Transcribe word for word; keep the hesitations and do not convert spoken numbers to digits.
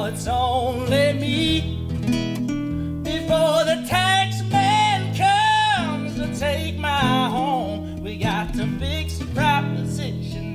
it's only me. Before the tax man comes to take my home, we got to fix Proposition